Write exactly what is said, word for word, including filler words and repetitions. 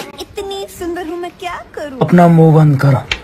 इतनी सुंदर हूँ मैं क्या करूँ। अपना मुंह बंद करो।